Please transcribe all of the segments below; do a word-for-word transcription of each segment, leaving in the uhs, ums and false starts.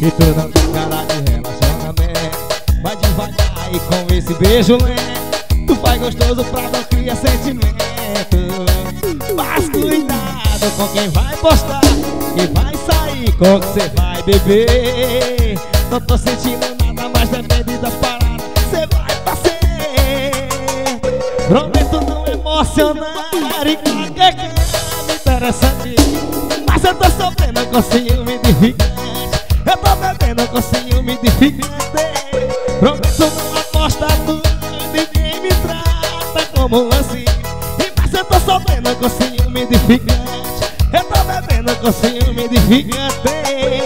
E tu não tem cara de relacionamento. Vai devagar e com esse beijo lento tu faz gostoso pra não criar sentimento. Mas cuidado com quem vai postar, quem vai sair, com que cê vai beber. Não tô sentindo nada, mas depende das paradas, cê vai passear. Prometo não emocionar e qualquer coisa interessante. Mas eu tô sofrendo com ciúme de ficante. Eu tô bebendo com ciúme de ficante. Prometo não apostar tudo, ninguém me trata como assim. Mas eu tô sofrendo com ciúme de ficante. Eu tô bebendo com ciúme de ficante.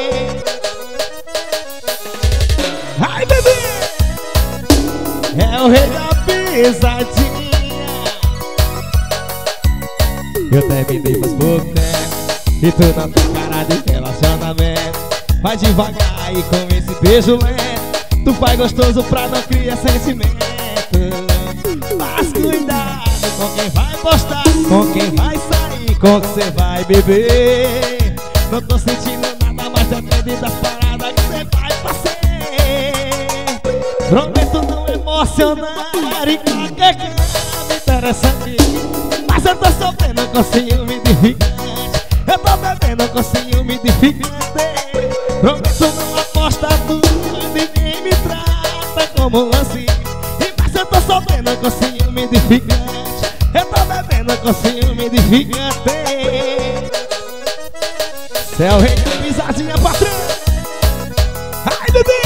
Ai, bebê! É o rei da pisadinha. Eu terminei faz pouco tempo e tu não tem cara de relacionamento. Vai devagar e com esse beijo lento tu faz gostoso pra não criar sentimento. Mas cuidado com quem vai postar, com quem vai sair, com que cê vai beber. Não tô sentindo nada, mas depende das paradas que cê vai passear. Prometo não emocionar e qualquer coisa interessante. Mas eu tô sofrendo com ciúme de ficante. Eu tô bebendo com ciúme de ficante. Prometo não apostar tudo, ninguém me trata como assim. Mas eu tô sofrendo com ciúme de ficante. Eu tô bebendo com ciúme de ficante. Cê é o rei da pisadinha, patrão. Ai, bebê!